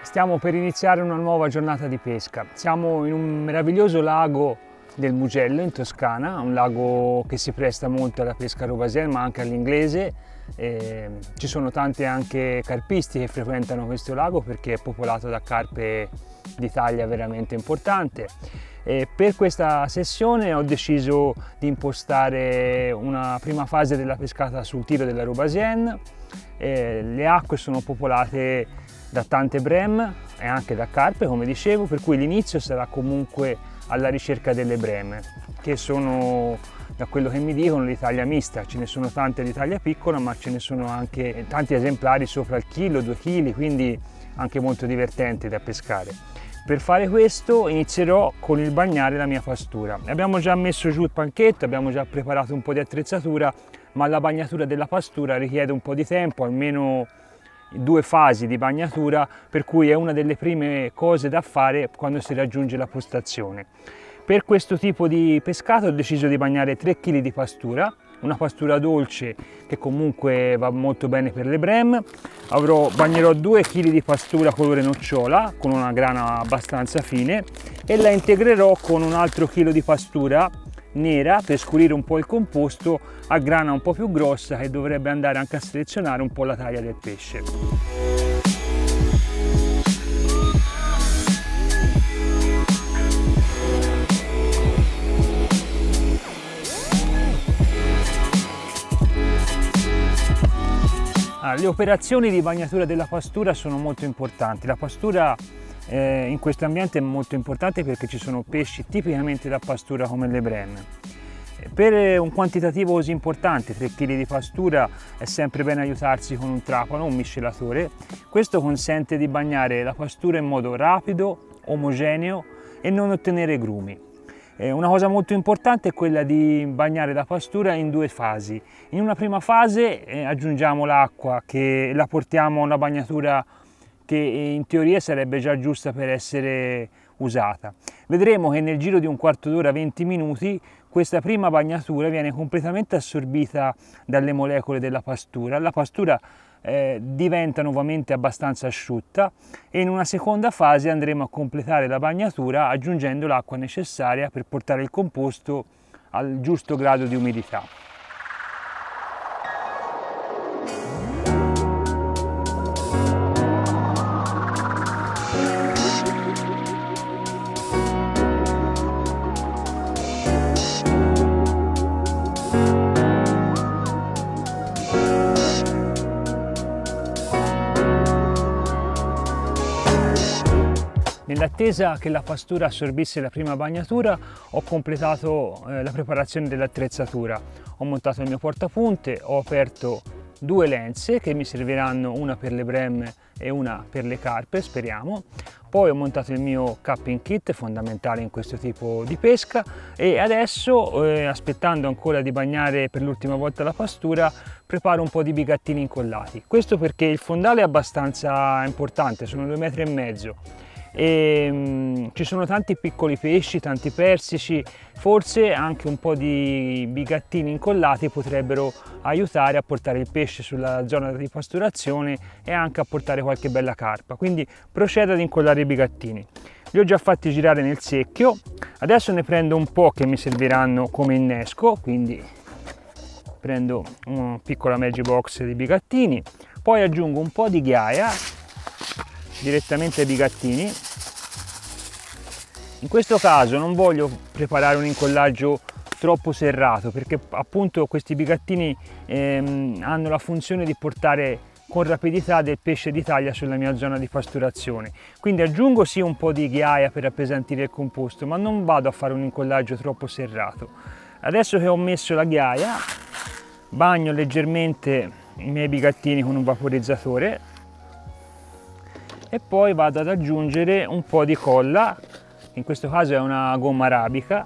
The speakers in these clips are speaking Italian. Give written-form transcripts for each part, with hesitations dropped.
Stiamo per iniziare una nuova giornata di pesca. Siamo in un meraviglioso lago del Mugello in Toscana, un lago che si presta molto alla pesca rovasienne ma anche all'inglese. Ci sono tanti anche carpisti che frequentano questo lago perché è popolato da carpe di taglia veramente importante. Per questa sessione ho deciso di impostare una prima fase della pescata sul tiro della rovasienne. Le acque sono popolate da tante bremme e anche da carpe, come dicevo, per cui l'inizio sarà comunque alla ricerca delle bremme, che sono, da quello che mi dicono, di taglia mista. Ce ne sono tante di taglia piccola, ma ce ne sono anche tanti esemplari sopra il chilo, 2 kg, quindi anche molto divertenti da pescare. Per fare questo inizierò con il bagnare la mia pastura. Abbiamo già messo giù il panchetto, abbiamo già preparato un po' di attrezzatura, ma la bagnatura della pastura richiede un po' di tempo, almeno 2 fasi di bagnatura, per cui è una delle prime cose da fare quando si raggiunge la postazione. Per questo tipo di pescato ho deciso di bagnare 3 kg di pastura, una pastura dolce che comunque va molto bene per le bremme. Bagnerò 2 kg di pastura colore nocciola con una grana abbastanza fine e la integrerò con un altro chilo di pastura nera per scurire un po' il composto, a grana un po' più grossa, che dovrebbe andare anche a selezionare un po' la taglia del pesce. Le operazioni di bagnatura della pastura sono molto importanti. La pastura in questo ambiente è molto importante perché ci sono pesci tipicamente da pastura come le bremme. Per un quantitativo così importante, 3 kg di pastura, è sempre bene aiutarsi con un trapano, un miscelatore. Questo consente di bagnare la pastura in modo rapido, omogeneo e non ottenere grumi. Una cosa molto importante è quella di bagnare la pastura in 2 fasi. In una prima fase aggiungiamo l'acqua, che la portiamo a una bagnatura che in teoria sarebbe già giusta per essere usata. Vedremo che nel giro di un quarto d'ora, 20 minuti, questa prima bagnatura viene completamente assorbita dalle molecole della pastura. La pastura diventa nuovamente abbastanza asciutta e in una seconda fase andremo a completare la bagnatura aggiungendo l'acqua necessaria per portare il composto al giusto grado di umidità. Nell'attesa che la pastura assorbisse la prima bagnatura, ho completato la preparazione dell'attrezzatura. Ho montato il mio portapunte, ho aperto 2 lenze che mi serviranno, una per le bremme e una per le carpe, speriamo. Poi ho montato il mio capping kit, fondamentale in questo tipo di pesca, e adesso, aspettando ancora di bagnare per l'ultima volta la pastura, preparo un po' di bigattini incollati. Questo perché il fondale è abbastanza importante, sono 2,5 metri. E ci sono tanti piccoli pesci, tanti persici, forse anche un po' di bigattini incollati potrebbero aiutare a portare il pesce sulla zona di pasturazione e anche a portare qualche bella carpa, quindi procedo ad incollare i bigattini. Li ho già fatti girare nel secchio, adesso ne prendo un po' che mi serviranno come innesco, quindi prendo una piccola magic box di bigattini, poi aggiungo un po' di ghiaia direttamente ai bigattini. In questo caso non voglio preparare un incollaggio troppo serrato perché appunto questi bigattini hanno la funzione di portare con rapidità del pesce di taglia sulla mia zona di pasturazione, quindi aggiungo sì un po' di ghiaia per appesantire il composto, ma non vado a fare un incollaggio troppo serrato. Adesso che ho messo la ghiaia, bagno leggermente i miei bigattini con un vaporizzatore e poi vado ad aggiungere un po' di colla, in questo caso è una gomma arabica,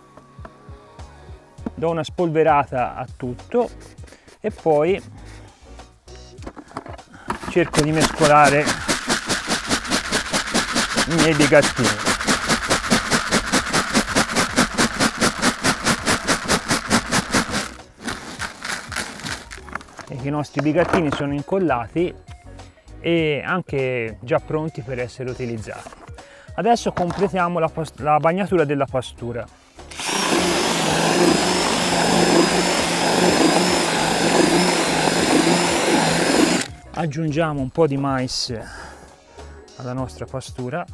do una spolverata a tutto e poi cerco di mescolare i miei bigattini. E i nostri bigattini sono incollati e anche già pronti per essere utilizzati. Adesso completiamo la bagnatura della pastura. Aggiungiamo un po' di mais alla nostra pastura.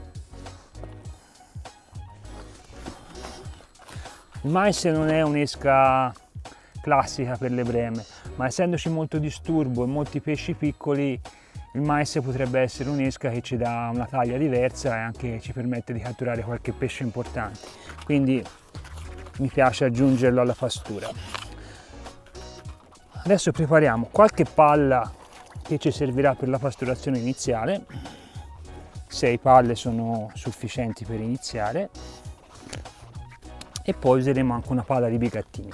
Il mais non è un'esca classica per le breme, ma essendoci molto disturbo e molti pesci piccoli, il mais potrebbe essere un'esca che ci dà una taglia diversa e anche ci permette di catturare qualche pesce importante. Quindi mi piace aggiungerlo alla pastura. Adesso prepariamo qualche palla che ci servirà per la pasturazione iniziale. 6 palle sono sufficienti per iniziare. E poi useremo anche una palla di bigattini.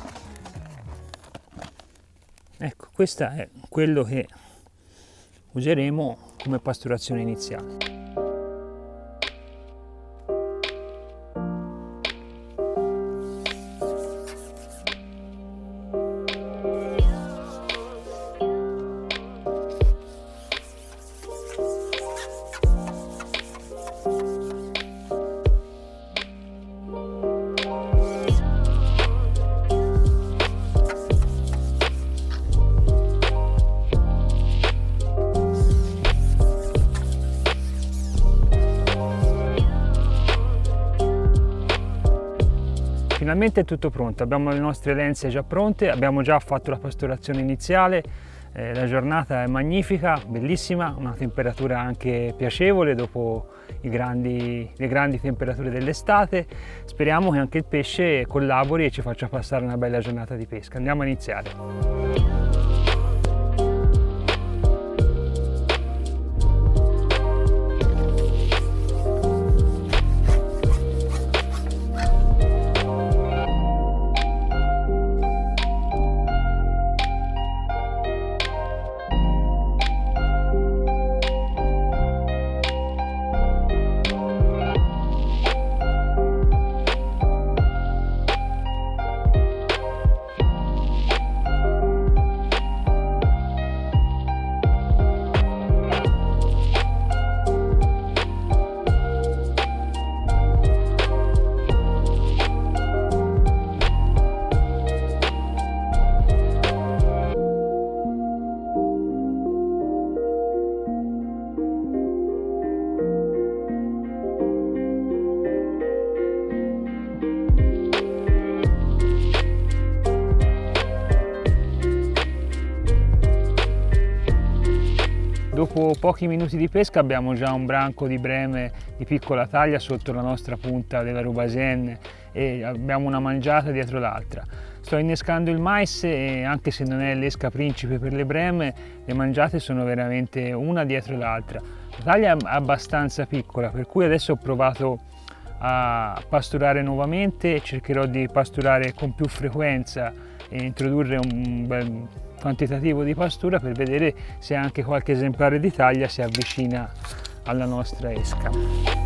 Ecco, questo è quello che useremo come pasturazione iniziale. Finalmente è tutto pronto, abbiamo le nostre lenze già pronte, abbiamo già fatto la pasturazione iniziale, la giornata è magnifica, bellissima, una temperatura anche piacevole dopo le grandi temperature dell'estate. Speriamo che anche il pesce collabori e ci faccia passare una bella giornata di pesca. Andiamo a iniziare. Dopo pochi minuti di pesca abbiamo già un branco di breme di piccola taglia sotto la nostra punta della Rubasienne e abbiamo una mangiata dietro l'altra. Sto innescando il mais e anche se non è l'esca principe per le breme, le mangiate sono veramente una dietro l'altra. La taglia è abbastanza piccola, per cui adesso ho provato a pasturare nuovamente e cercherò di pasturare con più frequenza e introdurre un bel quantitativo di pastura per vedere se anche qualche esemplare di taglia si avvicina alla nostra esca.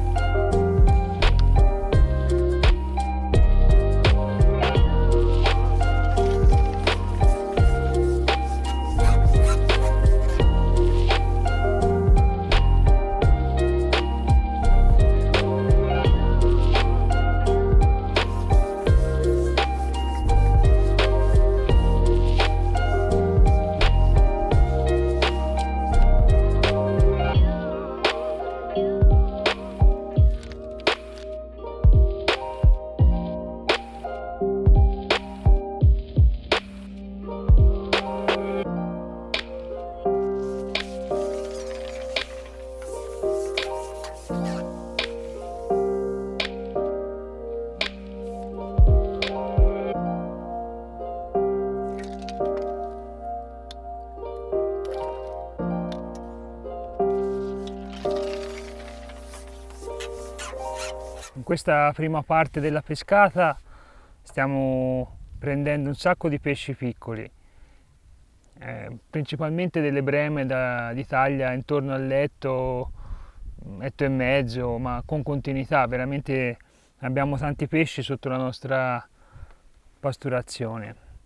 In questa prima parte della pescata stiamo prendendo un sacco di pesci piccoli, principalmente delle breme di taglia intorno al etto e mezzo, ma con continuità. Veramente abbiamo tanti pesci sotto la nostra pasturazione.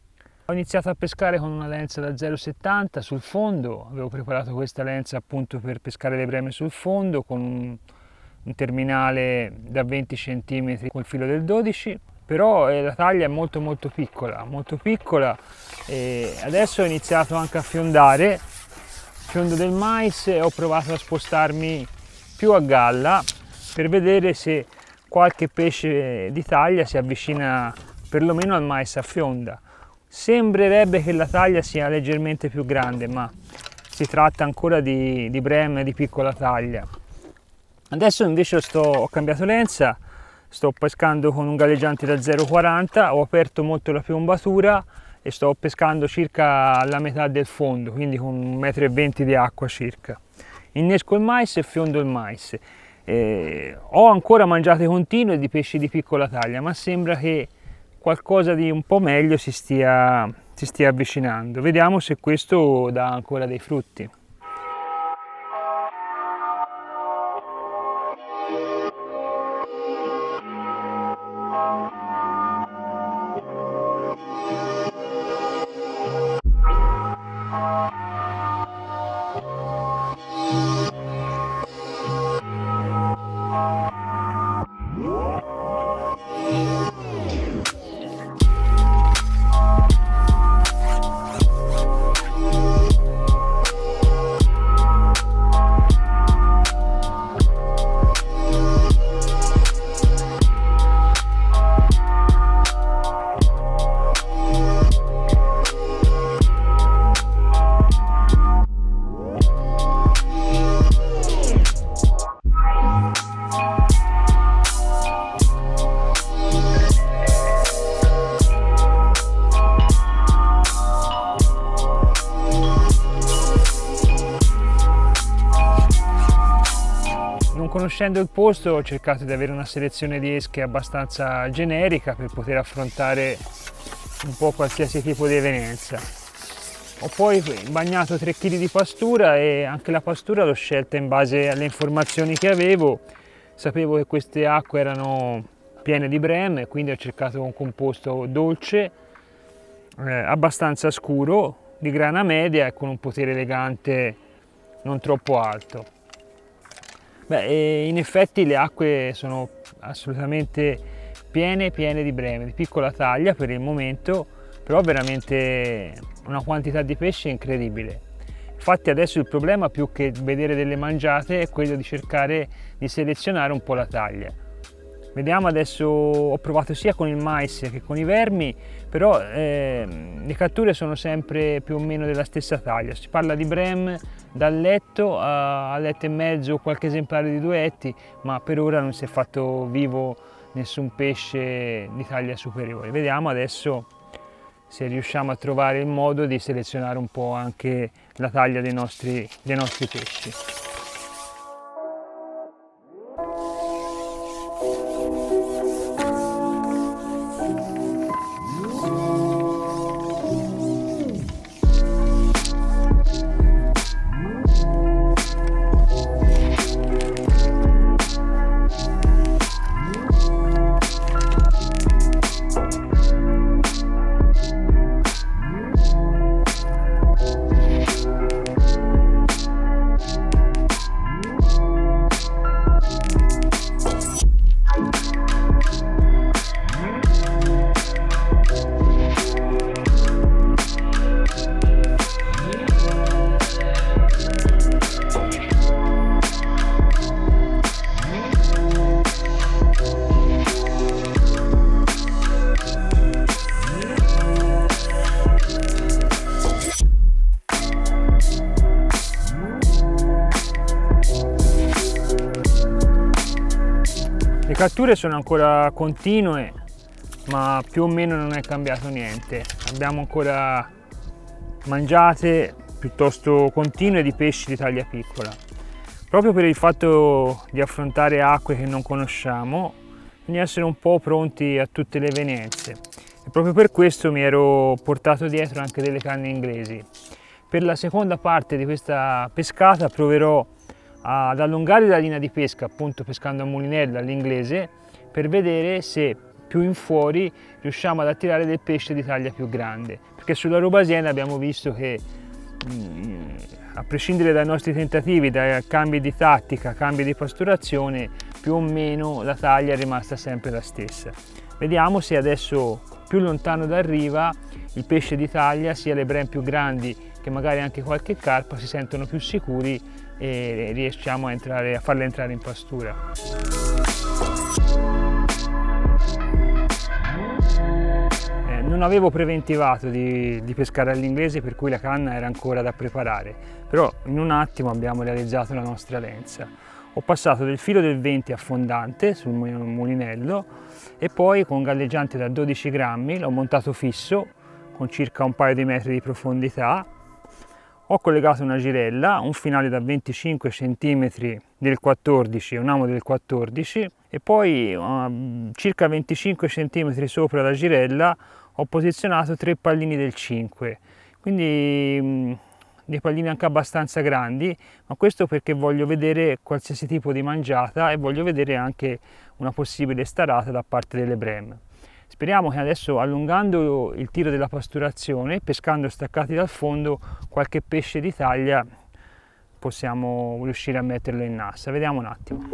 Ho iniziato a pescare con una lenza da 0,70 sul fondo, avevo preparato questa lenza appunto per pescare le breme sul fondo con un terminale da 20 cm col filo del 12, però la taglia è molto piccola e adesso ho iniziato anche a fiondare il fiondo del mais e ho provato a spostarmi più a galla per vedere se qualche pesce di taglia si avvicina perlomeno al mais a fionda. Sembrerebbe che la taglia sia leggermente più grande, ma si tratta ancora di bremme di piccola taglia. Adesso invece ho cambiato lenza, sto pescando con un galleggiante da 0,40, ho aperto molto la piombatura e sto pescando circa la metà del fondo, quindi con 1,20 m di acqua circa. Innesco il mais e fiondo il mais. Ho ancora mangiate continue di pesci di piccola taglia, ma sembra che qualcosa di un po' meglio si stia avvicinando. Vediamo se questo dà ancora dei frutti. Conoscendo il posto ho cercato di avere una selezione di esche abbastanza generica per poter affrontare un po' qualsiasi tipo di evenienza. Ho poi bagnato 3 kg di pastura e anche la pastura l'ho scelta in base alle informazioni che avevo. Sapevo che queste acque erano piene di breme, quindi ho cercato un composto dolce, abbastanza scuro, di grana media e con un potere elegante non troppo alto. In effetti le acque sono assolutamente piene di breme, di piccola taglia per il momento, però veramente una quantità di pesce incredibile. Infatti adesso il problema, più che vedere delle mangiate, è quello di cercare di selezionare un po' la taglia. Vediamo adesso, ho provato sia con il mais che con i vermi, però le catture sono sempre più o meno della stessa taglia. Si parla di brem dal letto a letto e mezzo, qualche esemplare di 2 etti, ma per ora non si è fatto vivo nessun pesce di taglia superiore. Vediamo adesso se riusciamo a trovare il modo di selezionare un po' anche la taglia dei nostri pesci. Le catture sono ancora continue, ma più o meno non è cambiato niente. Abbiamo ancora mangiate piuttosto continue di pesci di taglia piccola. Proprio per il fatto di affrontare acque che non conosciamo, bisogna essere un po' pronti a tutte le evenienze. E proprio per questo mi ero portato dietro anche delle canne inglesi. Per la seconda parte di questa pescata proverò ad allungare la linea di pesca, appunto pescando a mulinella all'inglese, per vedere se più in fuori riusciamo ad attirare del pesce di taglia più grande, perché sulla Robasiena abbiamo visto che a prescindere dai nostri tentativi, dai cambi di tattica, cambi di pasturazione, più o meno la taglia è rimasta sempre la stessa. Vediamo se adesso più lontano da riva il pesce di taglia, sia le brem più grandi che magari anche qualche carpa, si sentono più sicuri e riusciamo a farle entrare in pastura. Non avevo preventivato di pescare all'inglese, per cui la canna era ancora da preparare, però in un attimo abbiamo realizzato la nostra lenza. Ho passato del filo del 20 affondante sul mulinello e poi con galleggiante da 12 grammi l'ho montato fisso con circa un paio di metri di profondità. Ho collegato una girella, un finale da 25 cm del 14 e un amo del 14 e poi circa 25 cm sopra la girella ho posizionato 3 pallini del 5, quindi dei pallini anche abbastanza grandi, ma questo perché voglio vedere qualsiasi tipo di mangiata e voglio vedere anche una possibile starata da parte delle brem. Speriamo che adesso, allungando il tiro della pasturazione, pescando staccati dal fondo, qualche pesce di taglia possiamo riuscire a metterlo in nassa. Vediamo un attimo.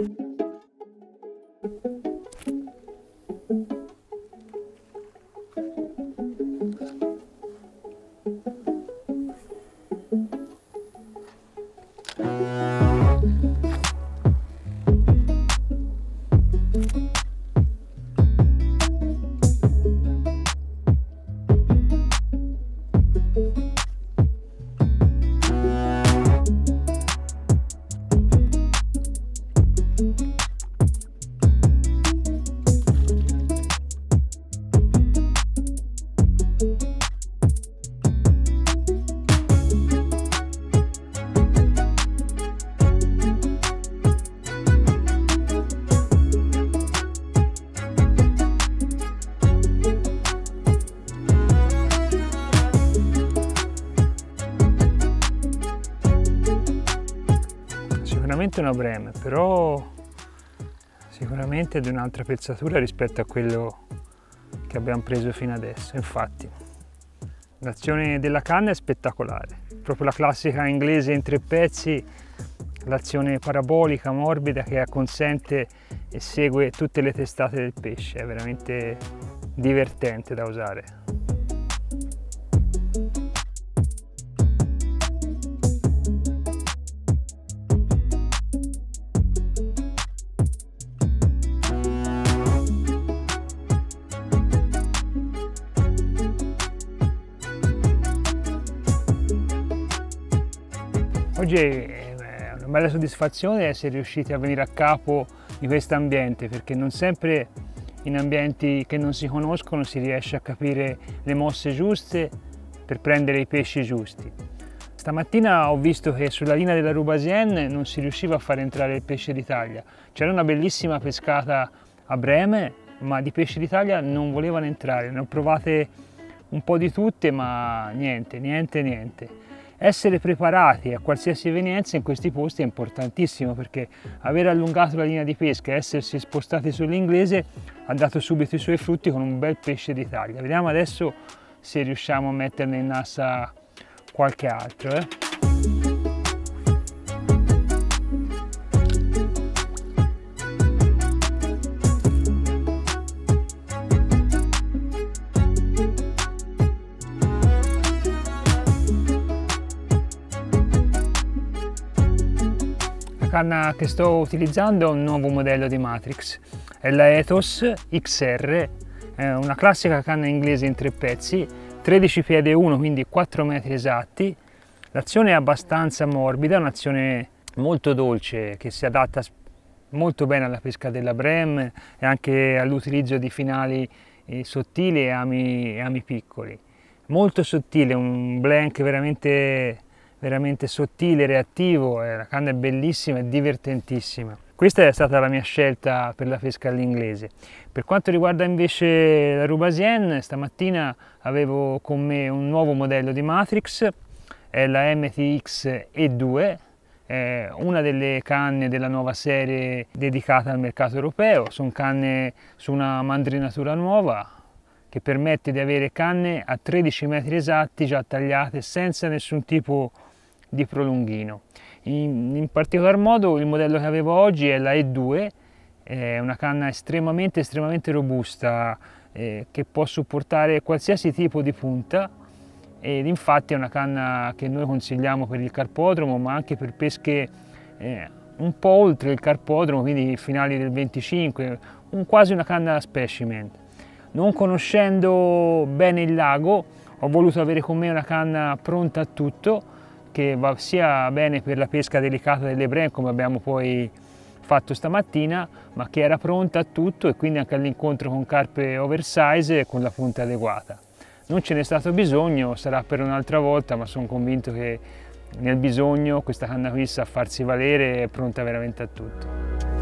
Sicuramente una brem, però sicuramente di un'altra pezzatura rispetto a quello che abbiamo preso fino adesso. Infatti l'azione della canna è spettacolare, proprio la classica inglese in 3 pezzi, l'azione parabolica morbida che consente e segue tutte le testate del pesce, è veramente divertente da usare. Oggi è una bella soddisfazione essere riusciti a venire a capo di questo ambiente, perché non sempre in ambienti che non si conoscono si riesce a capire le mosse giuste per prendere i pesci giusti. Stamattina ho visto che sulla linea della Robasienne non si riusciva a far entrare il pesce di taglia. C'era una bellissima pescata a breme, ma di pesci di taglia non volevano entrare. Ne ho provate un po' di tutte, ma niente. Essere preparati a qualsiasi evenienza in questi posti è importantissimo, perché aver allungato la linea di pesca e essersi spostati sull'inglese ha dato subito i suoi frutti con un bel pesce di taglia. Vediamo adesso se riusciamo a metterne in nassa qualche altro. La canna che sto utilizzando è un nuovo modello di Matrix, è la Ethos XR, è una classica canna inglese in 3 pezzi, 13 piedi e 1, quindi 4 metri esatti. L'azione è abbastanza morbida, un'azione molto dolce che si adatta molto bene alla pesca della brem e anche all'utilizzo di finali sottili e ami piccoli. Molto sottile, un blank veramente sottile, reattivo, la canna è bellissima e divertentissima. Questa è stata la mia scelta per la pesca all'inglese. Per quanto riguarda invece la Robasienne, stamattina avevo con me un nuovo modello di Matrix, è la MTX E2, è una delle canne della nuova serie dedicata al mercato europeo. Sono canne su una mandrinatura nuova che permette di avere canne a 13 metri esatti già tagliate senza nessun tipo di prolunghino. In particolar modo il modello che avevo oggi è la E2, è una canna estremamente robusta che può supportare qualsiasi tipo di punta, ed infatti è una canna che noi consigliamo per il carpodromo, ma anche per pesche un po' oltre il carpodromo, quindi finali del 25, quasi una canna specimen. Non conoscendo bene il lago ho voluto avere con me una canna pronta a tutto, che va sia bene per la pesca delicata delle brem, come abbiamo poi fatto stamattina, ma che era pronta a tutto e quindi anche all'incontro con carpe oversize e con la punta adeguata. Non ce n'è stato bisogno, sarà per un'altra volta, ma sono convinto che nel bisogno questa canna qui sa farsi valere, è pronta veramente a tutto.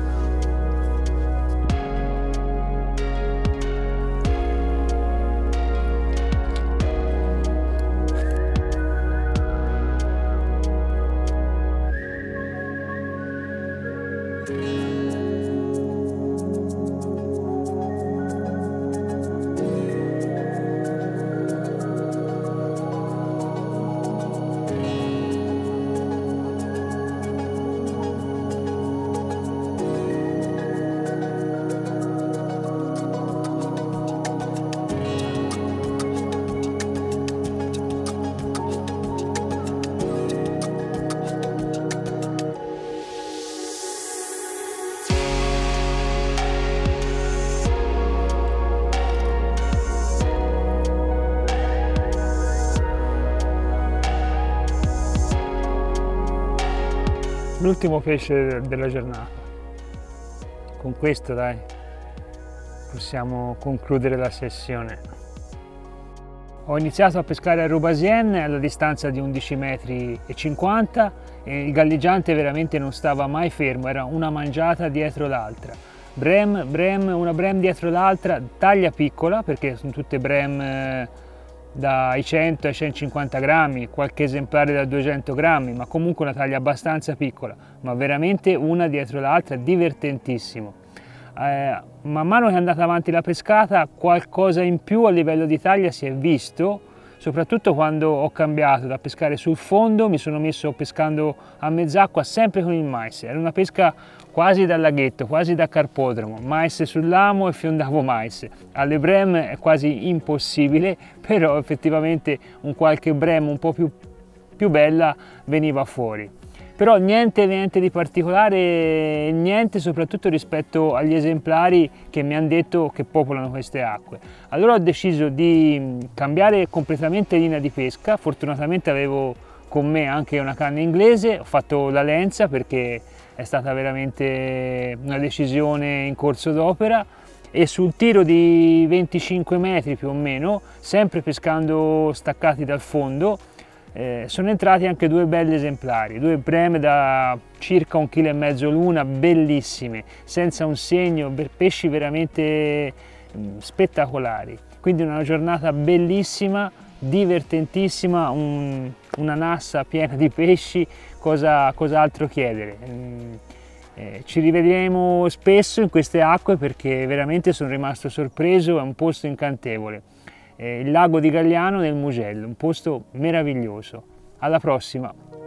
L'ultimo pesce della giornata. Con questo, dai, possiamo concludere la sessione. Ho iniziato a pescare a Roubaisien alla distanza di 11,50 metri e il galleggiante veramente non stava mai fermo, era una mangiata dietro l'altra. Brem, una brem dietro l'altra, taglia piccola perché sono tutte brem dai 100 ai 150 grammi, qualche esemplare da 200 grammi, ma comunque una taglia abbastanza piccola, ma veramente una dietro l'altra, divertentissimo. Man mano che è andata avanti la pescata, qualcosa in più a livello di taglia si è visto, soprattutto quando ho cambiato da pescare sul fondo, mi sono messo pescando a mezz'acqua sempre con il mais. Era una pesca quasi da laghetto, quasi da carpodromo, mais sull'amo e fiondavo mais. Alle brem è quasi impossibile, però effettivamente un qualche brem un po' più bella veniva fuori. Però niente di particolare, niente soprattutto rispetto agli esemplari che mi hanno detto che popolano queste acque. Allora ho deciso di cambiare completamente linea di pesca. Fortunatamente avevo con me anche una canna inglese, ho fatto la lenza perché è stata veramente una decisione in corso d'opera, e sul tiro di 25 metri più o meno, sempre pescando staccati dal fondo, sono entrati anche due belli esemplari, due brem da circa 1,5 kg l'una, bellissime, senza un segno, pesci veramente spettacolari. Quindi una giornata bellissima, divertentissima, una nassa piena di pesci, cosa altro chiedere. Ci rivedremo spesso in queste acque perché veramente sono rimasto sorpreso, è un posto incantevole. Il lago di Gagliano nel Mugello, un posto meraviglioso. Alla prossima!